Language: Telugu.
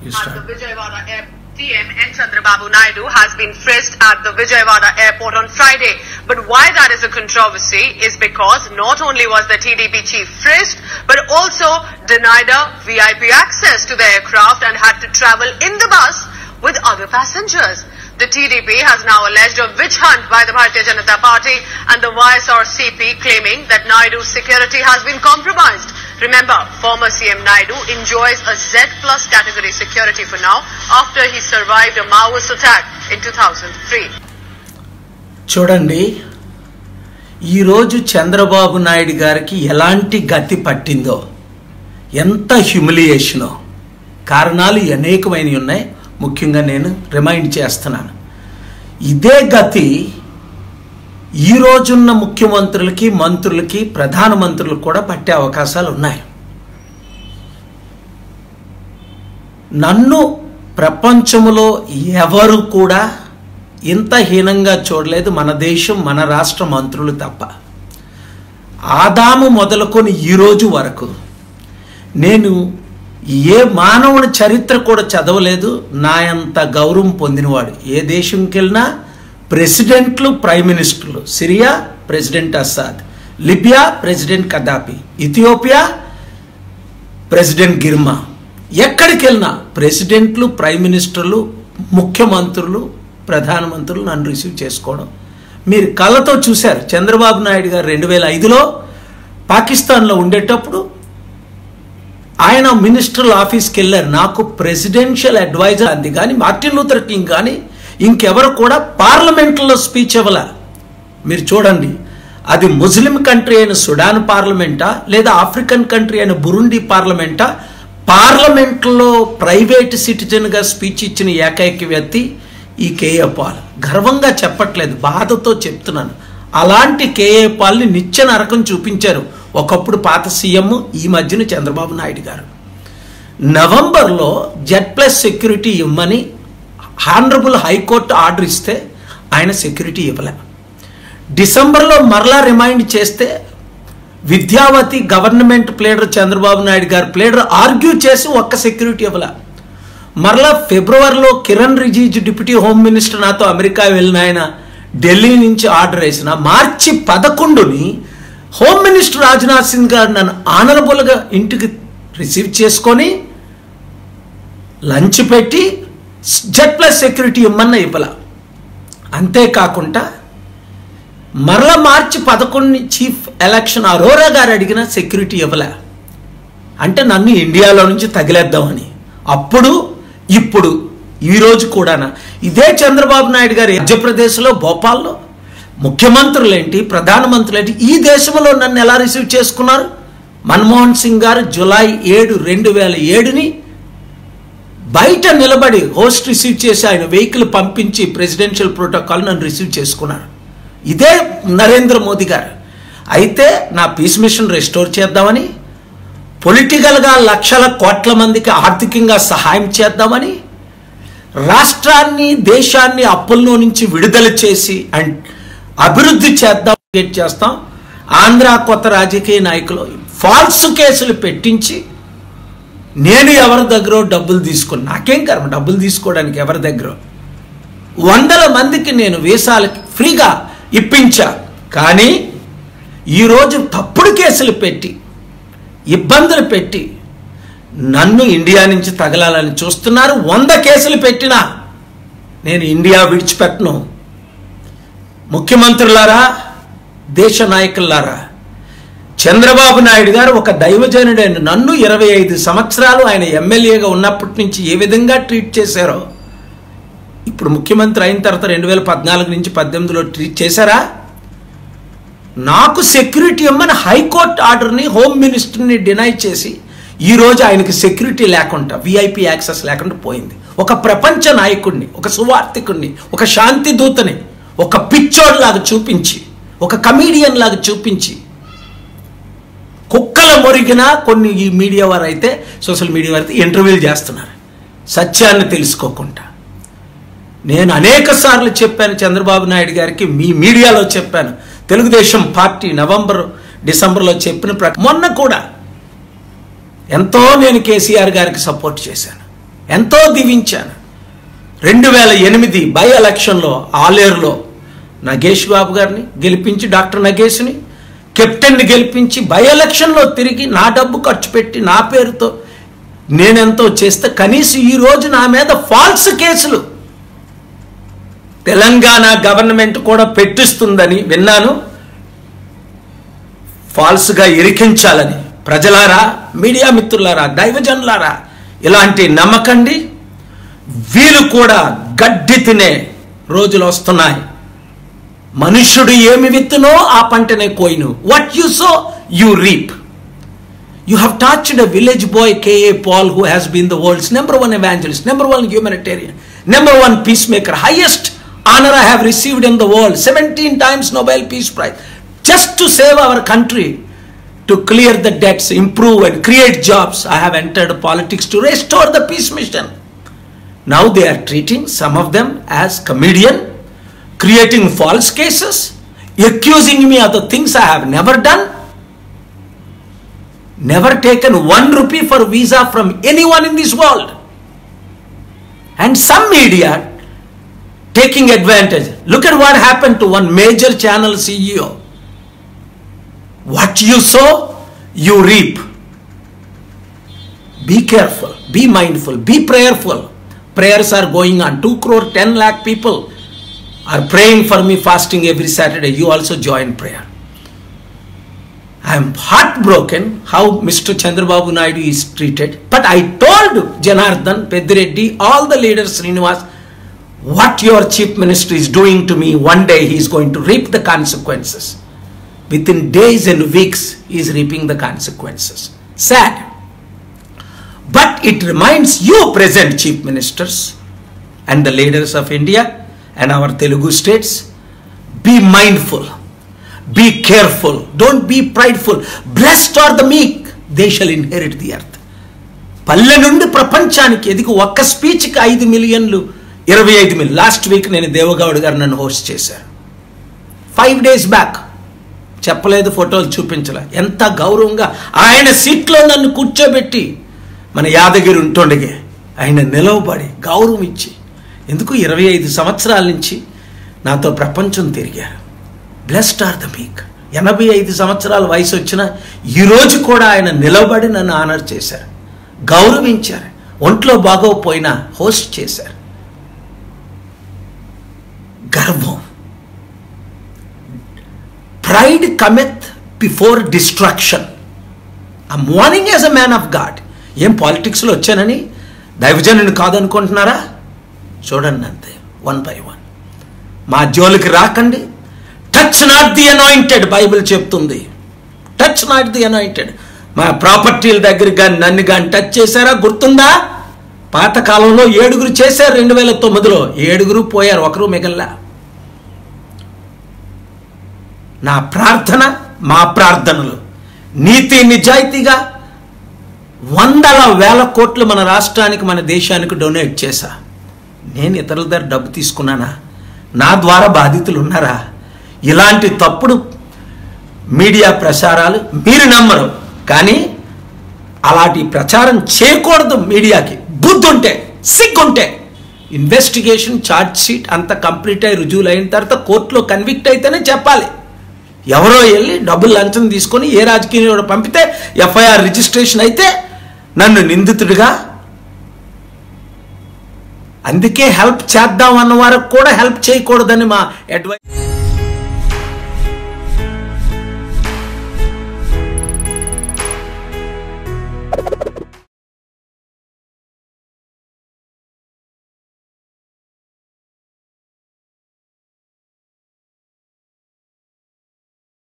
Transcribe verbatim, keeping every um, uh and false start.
At the Vijayawada airport, C M N Chandrababu Naidu has been frisked at the Vijayawada airport on Friday. But why that is a controversy is because not only was the T D P chief frisked, but also denied a V I P access to the aircraft and had to travel in the bus with other passengers. The T D P has now alleged a witch hunt by the Bharatiya Janata Party and the Y S R C P, claiming that Naidu's security has been compromised. Remember, former C M Naidu enjoys a Z plus category security for now after he survived a Maoist attack in two thousand three. చూడండి, ఈరోజు చంద్రబాబు నాయుడు గారికి ఎలాంటి గతి పట్టిందో, ఎంత హ్యూమిలియేషనో, కారణాలు అనేకమైనవి ఉన్నాయి. ముఖ్యంగా నేను రిమైండ్ చేస్తున్నాను. ఇదే గతి ఈ రోజున్న ముఖ్యమంత్రులకి, మంత్రులకి, ప్రధానమంత్రులకు కూడా పట్టే అవకాశాలు ఉన్నాయి. నన్ను ప్రపంచంలో ఎవరు కూడా ఇంత హీనంగా చూడలేదు, మన దేశం, మన రాష్ట్ర మంత్రులు తప్ప. ఆదాము మొదలుకొని ఈరోజు వరకు నేను ఏ మానవుని చరిత్ర కూడా చదవలేదు నా అంత గౌరవం పొందినవాడు. ఏ దేశంకి వెళ్ళినా ప్రెసిడెంట్లు, ప్రైమ్ మినిస్టర్లు. Syria president Assad, Libya president Gaddafi, Ethiopia president Girma. ఎక్కడికి వెళ్ళినా ప్రెసిడెంట్లు, ప్రైమ్ మినిస్టర్లు, ముఖ్యమంత్రులు, ప్రధానమంత్రులు నన్ను రిసీవ్ చేసుకోవడం మీరు కళ్ళతో చూశారు. చంద్రబాబు నాయుడు గారు రెండు వేల ఐదులో పాకిస్తాన్లో ఉండేటప్పుడు ఆయన మినిస్ట్రల్ ఆఫీస్కి వెళ్ళారు. నాకు ప్రెసిడెన్షియల్ అడ్వైజర్ అంది కానీ మార్టిన్ లూథర్ కింగ్ కానీ ఇంకెవరు కూడా పార్లమెంట్లో స్పీచ్ ఇవ్వాల. మీరు చూడండి, అది ముస్లిం కంట్రీ అయిన సుడాన్ పార్లమెంటా లేదా ఆఫ్రికన్ కంట్రీ అయిన బురుండి పార్లమెంటా, పార్లమెంట్లో ప్రైవేట్ సిటిజన్గా స్పీచ్ ఇచ్చిన ఏకైక వ్యక్తి ఈ కేఏ పాల్. గర్వంగా చెప్పట్లేదు, బాధతో చెప్తున్నాను. అలాంటి కేఏ పాల్ని నిత్య నరకం చూపించారు ఒకప్పుడు పాత సీఎం, ఈ మధ్యన చంద్రబాబు నాయుడు గారు. నవంబర్లో జెడ్ ప్లస్ సెక్యూరిటీ ఇవ్వమని హానరబుల్ హైకోర్టు ఆర్డర్ ఇస్తే ఆయన సెక్యూరిటీ ఇవ్వలే. డిసెంబర్లో మరలా రిమైండ్ చేస్తే విద్యావతి గవర్నమెంట్ ప్లేడర్ చంద్రబాబు నాయుడు గారు ప్లేడర్ ఆర్గ్యూ చేసి ఒక్క సెక్యూరిటీ ఇవ్వలే. మరలా ఫిబ్రవరిలో Kiran Rijiju deputy home minister నాతో అమెరికా వెళ్ళిన ఆయన ఢిల్లీ నుంచి ఆర్డర్ వేసిన మార్చి పదకొండుని హోమ్ మినిస్టర్ రాజ్నాథ్ సింగ్ గారు నన్ను ఆనరబుల్గా ఇంటికి రిసీవ్ చేసుకొని లంచ్ పెట్టి జెడ్ ప్లస్ సెక్యూరిటీ ఇమ్మన్న ఇవ్వాల. అంతేకాకుండా మరలా మార్చి పదకొండు చీఫ్ ఎలక్షన్ అరోరా గారు అడిగిన సెక్యూరిటీ ఇవ్వలే. అంటే నన్ను ఇండియాలో నుంచి తగిలేద్దామని. అప్పుడు ఇప్పుడు ఈరోజు కూడా ఇదే చంద్రబాబు నాయుడు గారు మధ్యప్రదేశ్లో భోపాల్లో ముఖ్యమంత్రులేంటి, ప్రధానమంత్రులేంటి ఈ దేశంలో నన్ను ఎలా రిసీవ్ చేసుకున్నారు? మన్మోహన్ సింగ్ గారు జూలై ఏడు రెండు వేల ఏడుని బయట నిలబడి హోస్ట్ రిసీవ్ చేసి ఆయన వెహికల్ పంపించి ప్రెసిడెన్షియల్ ప్రోటోకాల్ నన్ను రిసీవ్ చేసుకున్నారు. ఇదే నరేంద్ర మోదీ గారు. అయితే నా పీస్ మిషన్ రెస్టోర్ చేద్దామని, పొలిటికల్గా లక్షల కోట్ల మందికి ఆర్థికంగా సహాయం చేద్దామని, రాష్ట్రాన్ని, దేశాన్ని అప్పుల్లో నుంచి విడుదల చేసి అండ్ అభివృద్ధి చేద్దాం చేస్తాం. ఆంధ్ర కొత్త రాజకీయ నాయకులు ఫాల్స్ కేసులు పెట్టించి నేను ఎవరి దగ్గర డబ్బులు తీసుకుని, నాకేం కర్మ డబ్బులు తీసుకోవడానికి ఎవరి దగ్గర, వందల మందికి నేను వీసాలకి ఫ్రీగా ఇప్పించా. కానీ ఈరోజు తప్పుడు కేసులు పెట్టి ఇబ్బందులు పెట్టి నన్ను ఇండియా నుంచి తగలాలని చూస్తున్నారు. వంద కేసులు పెట్టినా నేను ఇండియా విడిచిపెట్టను. ముఖ్యమంత్రులారా, దేశ నాయకులారా, చంద్రబాబు నాయుడు గారు ఒక దైవజనుడైన నన్ను ఇరవై ఐదు సంవత్సరాలు ఆయన ఎమ్మెల్యేగా ఉన్నప్పటి నుంచి ఏ విధంగా ట్రీట్ చేశారో ఇప్పుడు ముఖ్యమంత్రి అయిన తర్వాత రెండు వేల పద్నాలుగు నుంచి పద్దెనిమిదిలో ట్రీట్ చేశారా? నాకు సెక్యూరిటీ ఇవ్వమని హైకోర్టు ఆర్డర్ని హోమ్ మినిస్టర్ని డినై చేసి ఈరోజు ఆయనకి సెక్యూరిటీ లేకుండా, విఐపి యాక్సెస్ లేకుండా పోయింది. ఒక ప్రపంచ నాయకుడిని, ఒక సువార్థికుడిని, ఒక శాంతి దూతని ఒక పిచ్చోడ్ లాగా చూపించి, ఒక కమీడియన్ లాగా చూపించి, కుక్కల మొరిగిన కొన్ని ఈ మీడియా వారు అయితే, సోషల్ మీడియా వారు అయితే ఇంటర్వ్యూలు చేస్తున్నారు సత్యాన్ని తెలుసుకోకుండా. నేను అనేక సార్లు చెప్పాను చంద్రబాబు నాయుడు గారికి, మీ మీడియాలో చెప్పాను, తెలుగుదేశం పార్టీ నవంబర్ డిసెంబర్లో చెప్పిన ప్రకారం మొన్న కూడా ఎంతో నేను కేసీఆర్ గారికి సపోర్ట్ చేశాను. ఎంతో దీవించాను. రెండు వేల ఎనిమిది బై ఎలక్షన్లో ఆలేరులో నగేష్ బాబు గారిని గెలిపించి, డాక్టర్ నగేష్ని కెప్టెన్ని గెలిపించి బై ఎలక్షన్లో తిరిగి నా డబ్బు ఖర్చు పెట్టి నా పేరుతో నేనెంతో చేస్తే కనీసం ఈరోజు నా మీద ఫాల్స్ కేసులు తెలంగాణ గవర్నమెంట్ కూడా పెట్టిస్తుందని విన్నాను. ఫాల్స్గా ఇరికించాలని. ప్రజలారా, మీడియా మిత్రులారా, దైవజనులారా, ఇలాంటి నమ్మకండి. వీళ్ళు కూడా గడ్డి తినే రోజులు వస్తున్నాయి. మనుష్యుడు ఏమి విత్తునో ఆ పంటనే కోయిను. What you sow you reap. You have touched a village boy, K A Paul, who has been the world's number one evangelist, number one humanitarian, number one peacemaker, highest honor I have received in the world, seventeen times Nobel Peace Prize, just to save our country, to clear the debts, improve and create jobs. I have entered politics to restore the peace mission. Now they are treating some of them as comedian, creating false cases, accusing me of the things I have never done. Never taken one rupee for visa from anyone in this world. And some media taking advantage. Look at what happened to one major channel C E O. What you sow, you reap. Be careful, be mindful, be prayerful. Prayers are going on. two crore ten lakh people are praying for me, fasting every Saturday. You also join prayer. I am heartbroken how Mister Chandrababu Naidu is treated. But I told Janardhan, Pedireddy, all the leaders, Srinivas, what your chief minister is doing to me, one day he is going to reap the consequences. Within days and weeks, he is reaping the consequences. Sad. But it reminds you, present chief ministers and the leaders of India and our Telugu states, be mindful. Be careful. Don't be prideful. Blessed are the meek. They shall inherit the earth. పల్లె నుండి ప్రపంచానికి ఎదిగి ఒక్క స్పీచ్కి ఐదు మిలియన్లు ఇరవై ఐదు మిలియన్ లాస్ట్ వీక్ నేను దేవగౌడ్ గారు నన్ను హోస్ట్ చేశారు. ఫైవ్ డేస్ బ్యాక్ చెప్పలేదు, ఫోటోలు చూపించలే. ఎంత గౌరవంగా ఆయన సీట్లో నన్ను కూర్చోబెట్టి మన యాదగిరి ఉంటుండగే ఆయన నిలవబడి గౌరవం ఇచ్చి, ఎందుకు ఇరవై ఐదు సంవత్సరాల నుంచి నాతో ప్రపంచం తిరిగారు. బ్లెస్డ్ ఆర్ ద మీక్. ఎనభై ఐదు సంవత్సరాల వయసు వచ్చిన ఈరోజు కూడా ఆయన నిలబడి నన్ను ఆనర్ చేశారు, గౌరవించారు. ఒంట్లో బాగోపోయినా హోస్ట్ చేశారు. గర్వం. Pride cometh before destruction. I warning as a man of God. ఏం పాలిటిక్స్లో వచ్చానని దైవజనుని కాదనుకుంటున్నారా? చూడండి అంతే, వన్ బై వన్. మా జోలికి రాకండి. Touch not the anointed Bible చెప్తుంది. Touch not the anointed. మా ప్రాపర్టీల దగ్గర కానీ నన్ను కానీ టచ్ చేశారా? గుర్తుందా? పాతకాలంలో ఏడుగురు చేశారు. రెండు వేల తొమ్మిదిలో ఏడుగురు పోయారు, ఒకరు మిగల్లా. నా ప్రార్థన, మా ప్రార్థనలు నీతి నిజాయితీగా వందల వేల కోట్లు మన రాష్ట్రానికి, మన దేశానికి డొనేట్ చేశా. నేను ఇతరుల దగ్గర డబ్బు తీసుకున్నానా? నా ద్వారా బాధితులు ఉన్నారా? ఇలాంటి తప్పుడు మీడియా ప్రచారాలు మీరు నమ్మరు, కానీ అలాంటి ప్రచారం చేయకూడదు. మీడియాకి బుద్ధి ఉంటే, సిగ్గుంటే, ఇన్వెస్టిగేషన్ ఛార్జ్ షీట్ అంతా కంప్లీట్ అయి రుజువులు అయిన తర్వాత కోర్టులో కన్విక్ట్ అయితేనే చెప్పాలి. ఎవరో వెళ్ళి డబ్బులు లంచం తీసుకొని ఏ రాజకీయ పంపితే ఎఫ్ఐఆర్ రిజిస్ట్రేషన్ అయితే నన్ను నిందితుడిగా, అందుకే హెల్ప్ చేద్దాం అన్న వారికి కూడా హెల్ప్ చేయకూడదని మా అడ్వైస్.